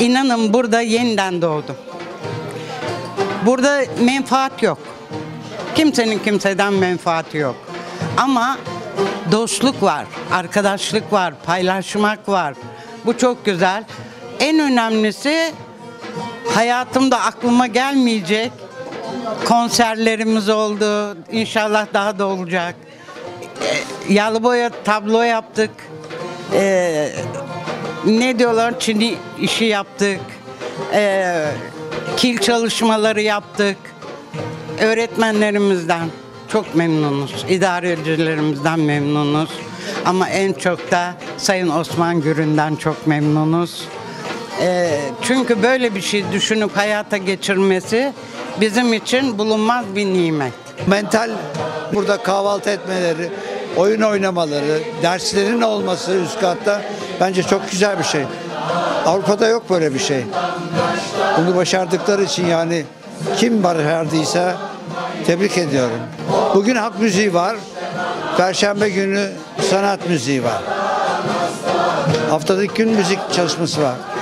İnanın burada yeniden doğdum. Burada menfaat yok. Kimsenin kimseden menfaati yok. Ama dostluk var, arkadaşlık var, paylaşmak var. Bu çok güzel. En önemlisi hayatımda aklıma gelmeyecek konserlerimiz oldu. İnşallah daha da olacak. Yağlı boya tablo yaptık. Ne diyorlar? Çini işi yaptık. Kil çalışmaları yaptık. Öğretmenlerimizden çok memnunuz. İdarecilerimizden memnunuz. Ama en çok da Sayın Osman Gürün'den çok memnunuz. Çünkü böyle bir şey düşünüp hayata geçirmesi bizim için bulunmaz bir nimet. Mental burada kahvaltı etmeleri, oyun oynamaları, derslerin olması üst katta bence çok güzel bir şey. Avrupa'da yok böyle bir şey. Bunu başardıkları için yani kim başardıysa tebrik ediyorum. Bugün halk müziği var. Perşembe günü sanat müziği var. Haftada 2 gün müzik çalışması var.